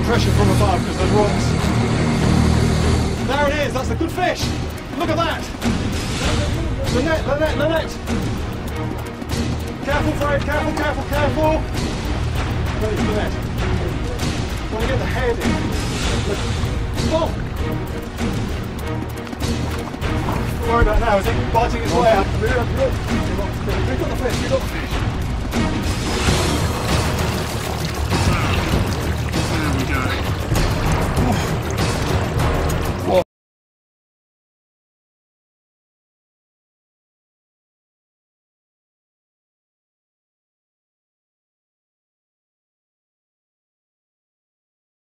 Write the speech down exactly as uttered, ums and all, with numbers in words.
pressure from above because there's rocks. There it is, that's a good fish. Look at that. The net, the net, the net. Careful, Fred, careful, careful, careful. Ready for the net. Want to get the head in. Bonk. Don't worry about it now, is it biting its way out? We've got the fish, we've got the fish.